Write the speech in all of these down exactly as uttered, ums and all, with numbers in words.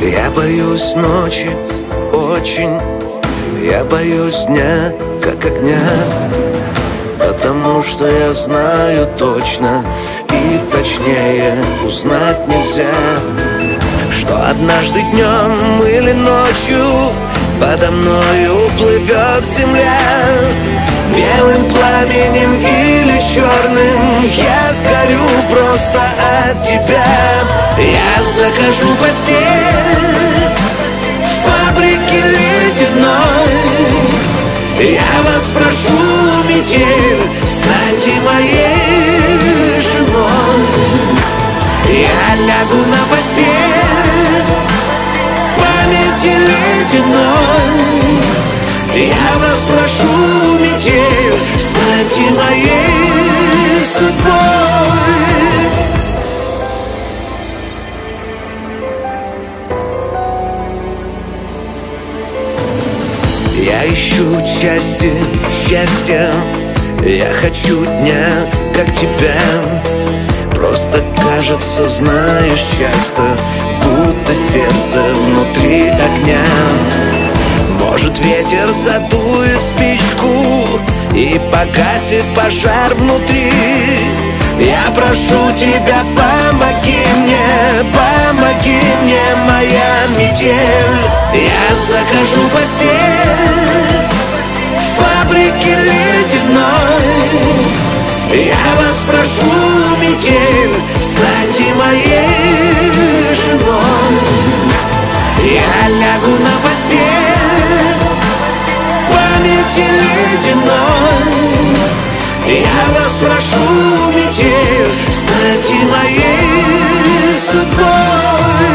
Я боюсь ночи очень, я боюсь дня, как огня, потому что я знаю точно, и точнее узнать нельзя, что однажды днем или ночью подо мною плывет земля. Белым пламенем или черным я сгорю просто от тебя. Я закажу постель в фабрике ледяной. Я вас прошу, метель, станьте моей женой. Я лягу на постель памяти ледяной. Я вас прошу, метель, станьте моей судьбой. Я ищу счастье, счастье, я хочу дня, как тебя. Просто кажется, знаешь часто, будто сердце внутри огня. Может, ветер задует спичку и погасит пожар внутри. Я прошу тебя, помоги мне, помоги мне, моя метель. Я закажу постель в фабрике ледяной. Я вас прошу, метель, станьте моей женой. Я лягу на постель памяти ледяной. Я вас прошу, метель, станьте моей судьбой.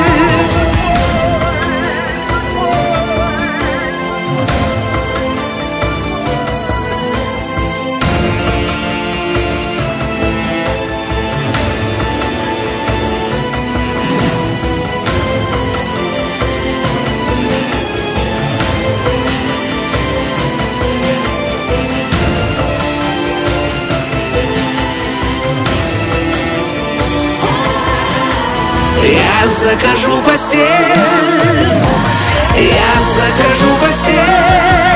Я закажу постель, я закажу постель.